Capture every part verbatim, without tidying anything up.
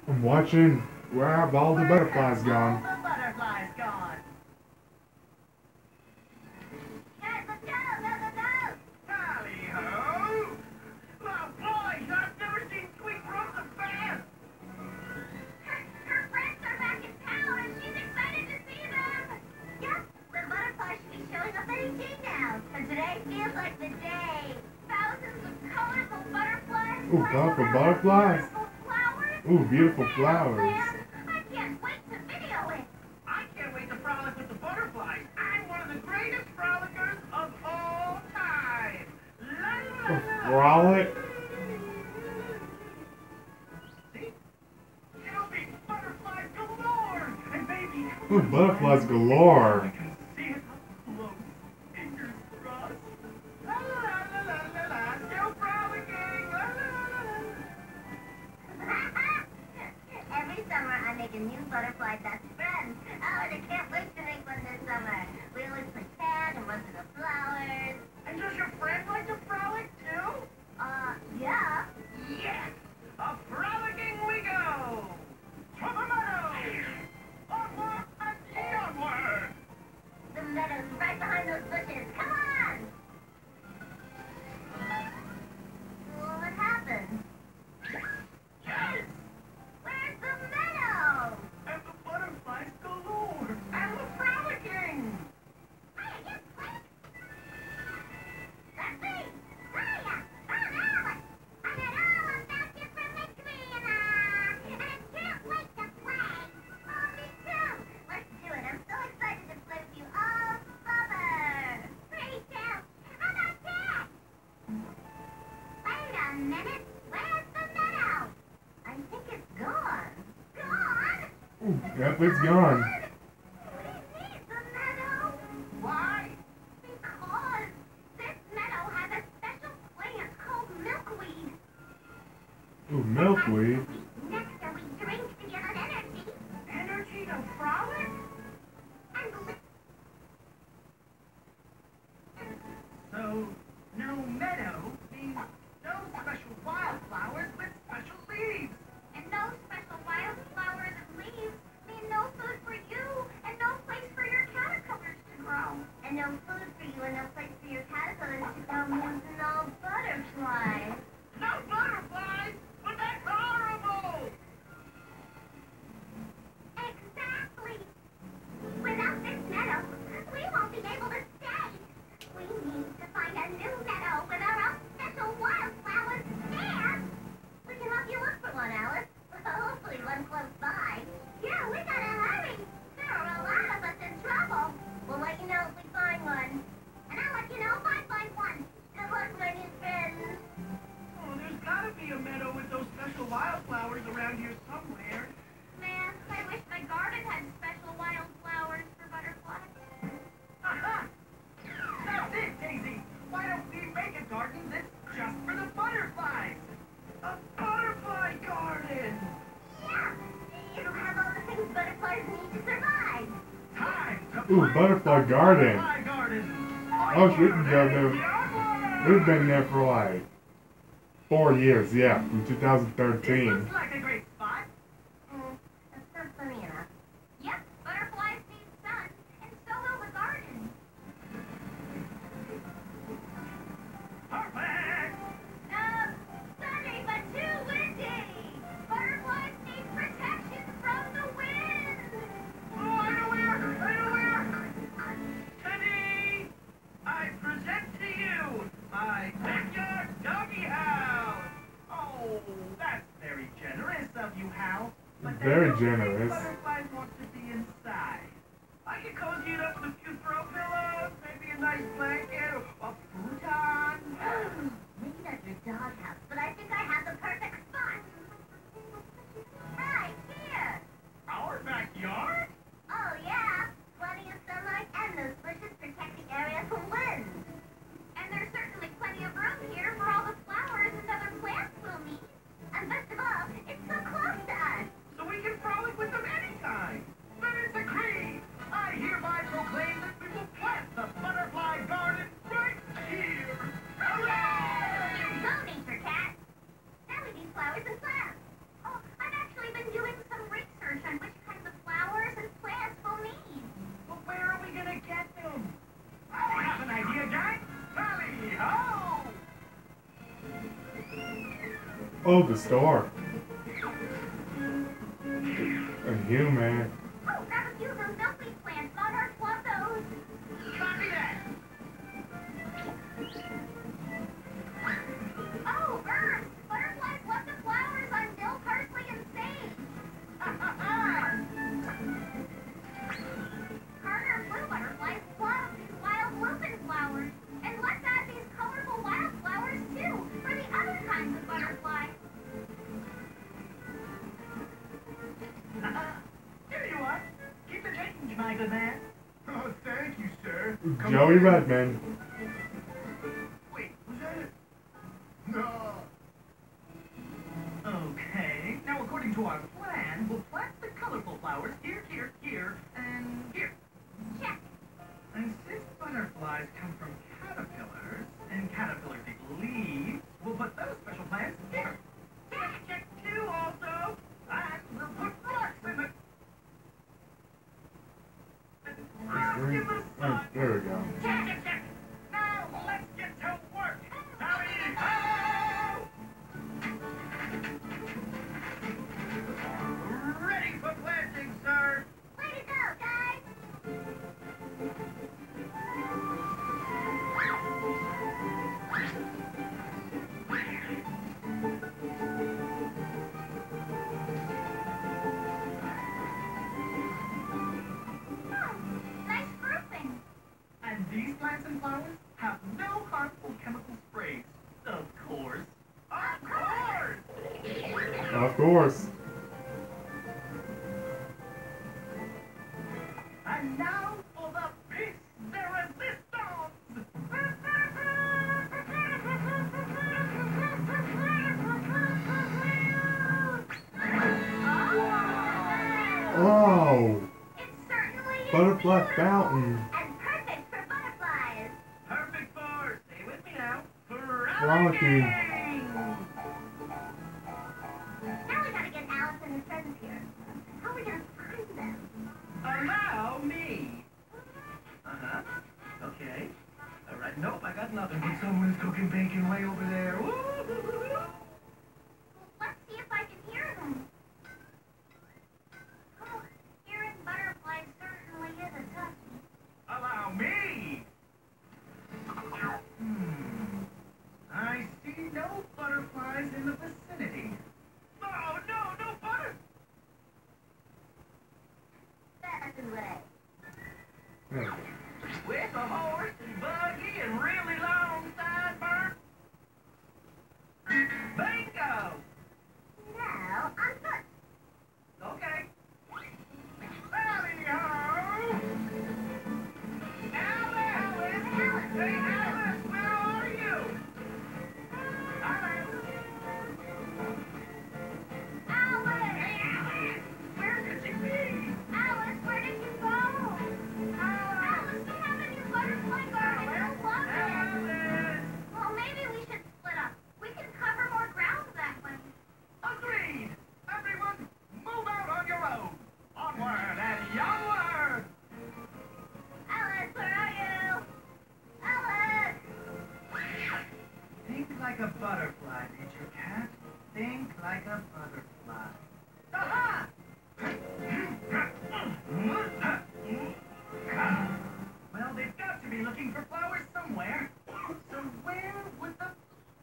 I'm watching. Where have all the butterflies All gone? the butterflies gone. Guys, let's go, go, go, go! Tally-ho! My boys, I've never seen Sweet run so fast! Her, her friends are back in town and she's excited to see them! Yep, the butterflies should be showing up any day now, because today feels like the day. Thousands of colorful butterflies. Ooh, colorful butterflies. Beautiful flowers. Ooh, beautiful Wow, flowers. man, I can't wait to video it. I can't wait to frolic with the butterflies. I'm one of the greatest frolickers of all time. La, la, A la. frolic? See? It'll be butterflies galore. And baby, Ooh, butterflies galore. I can see it up close. Fingers crossed. La la la la la la la. Still frolicking. La la la la. Every summer I make a new butterfly best friend. Oh, and I can't wait to make one this summer. We always play tag and run through the flowers. And does your friend like to frolic too? Uh, yeah. Yes! A frolicking we go! To the meadow! Onward and onward! The meadow's right behind those bushes. Come on! Well, what happened? Yes! Where's the meadow? And the butterflies galore! And the frolicking! Hey, you quick! That's me! Hiya! I'm Alice! I got all about different mystery and uh, and I can't wait to play! Oh, me too! Let's do it! I'm so excited to play with you all summer! Pretty too! How about that? Wait a minute! Where's the meadow? I think it's gone. Gone? Ooh, yep, it's gone. We need the meadow! Why? Because this meadow has a special plant called milkweed. Ooh, milkweed. Nectar we drink to give us energy. Energy to frolic? And li- So, no meadow means no special wildflowers with special leaves. and no special wildflowers and leaves mean no food for you and no place for your caterpillars to grow. And no food for you and no place for your caterpillars to grow means no butterflies. No butterflies? But that's horrible! Exactly. Without this meadow, we won't be able to stay. We need to find a new meadow with our own special wildflowers and we can help you look for one, Alice. Hopefully one close by. Yeah, we gotta hurry. There are a lot of us in trouble. We'll let you know if we find one. And I'll let you know if I find one. Good luck, my new friends. Oh, there's gotta be a meadow with those special wildflowers around here somewhere. Man, I wish my garden had special wildflowers for butterflies. Aha! That's it, Daisy! Why don't we make a garden that's just for the butterflies? A butterfly garden! Yeah, it'll have all the things butterflies need to survive. Time to Ooh, plant butterfly a garden. Butterfly garden! Oh, we can go there. We've been there for like four years, yeah, from This twenty thirteen. looks like a great spot. Mm, that's not funny enough. Yep, butterflies need sun, and so will the garden. Perfect! Uh, sunny but too windy. Butterflies need protection from the wind. Oh, I know where! I know where! Teddy! I present to you my backyard doggy house! Oh, that's very generous of you, Hal. But there's Very no way generous. Butterflies want to be inside. I can cozy it up with a few throw pillows, maybe a nice blanket, or a futon. Maybe not your doghouse, but I think I have the perfect spot. Right here. Our backyard? Oh yeah, plenty of sunlight and those bushes protect the area from wind. And there's certainly plenty of room here for all the flowers and other plants we'll need. And best of all, it's so close to us. So we can frolic with them anytime. Then it's agreed. I hereby proclaim Oh, the store. A human. Oh, grab a few of those milkweed plants. Monarch want those. Copy that. Oh, birds! Butterflies left the flowers on dill, parsley, and sage. Carter blue butterflies love these wild lupin flowers. And let's add these colorful wildflowers too, for the other kinds of butterflies. Here you are. Keep the change, my good man. Oh, thank you, sir. Come Joey on. Redmond. Wait, was that it? No. Okay. Now, according to our plan, we'll plant the colorful flowers here, here, here, and here. Check. And since butterflies come from caterpillars, and caterpillars eat leaves, we'll put those special plants here. Check, check two also. And we'll put rocks in the... Rocks in the Oh, sun. there we go. Check, check, check. Now, let's get to work. Tally-ho! Ready for planting, sir. Way to go, guys! Hmm, nice grouping. And these plants and flowers have no harmful chemical sprays. Of course. Of course! Of course. And now for the piece de resistance! Oh, It certainly is butterfly beautiful fountain. and perfect for butterflies. Perfect for, stay with me now, Frolicking. frolicking! Now we gotta get Alice and his friends here. How are we gonna find them? Allow me. Uh-huh. Okay. All right. Nope, I got nothing. But someone's cooking bacon way over there. Woo! Let's see if I can hear them. Oh, hearing butterflies certainly is a toughie. Allow me. Hmm. I see no butterflies in the vicinity. No, no, no butter. That's the way. Yeah. With a horse and buggy and really long sideburns. Bingo. Now, on foot. Okay. Howdy-ho! Alice! Alice! Hey, Alice, where are you? Alice! Alice! Hey, Alice! Where could you be? Alice, where did you go? Alice, we have a new butterfly garden. I love it. Alice! Well, maybe we should split up. We can cover more ground that way. Agreed! Everyone, move out on your own! Onward and onward! Alice, where are you? Alice! Think like a butterfly, Nature Cat. Think like a butterfly. Aha! Well, they've got to be looking for flowers somewhere. So where would the...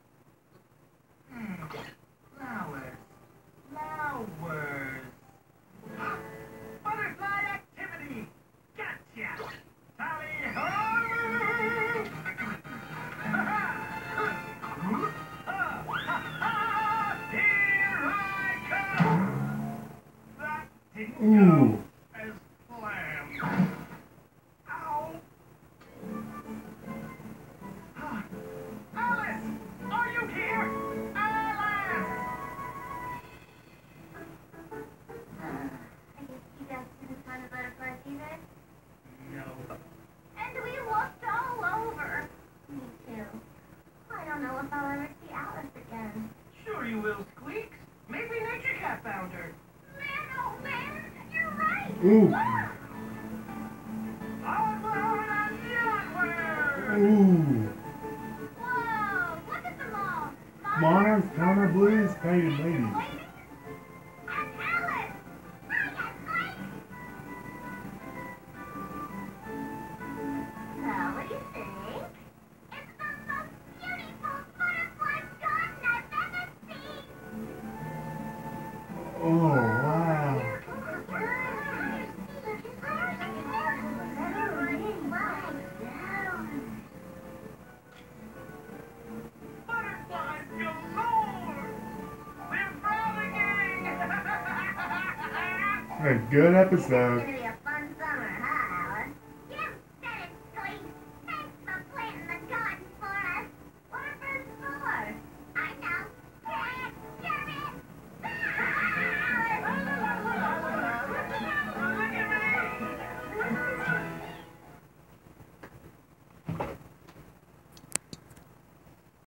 Hmm. Flowers. Flowers. Butterfly activity! Gotcha! Tally-ho! Here I come! That didn't Ooh. go as planned. Ow! Ah. Alice! Are you here? Alice! I guess you guys didn't find the butterflies either. No. And we looked all over. Me too. I don't know if I'll ever see Alice again. Sure you will, Squeaks. Maybe Nature Cat found her. Man, oh man, you're right. Ooh. Look! Onward and onward! Ooh. Whoa, look at them all. Mom iguanas, counter blues, painted ladies. Well, what do you think? It's the most beautiful butterfly garden I've ever seen. Oh, wow. Butterflies galore! We're frolicking! A good episode. It's gonna be a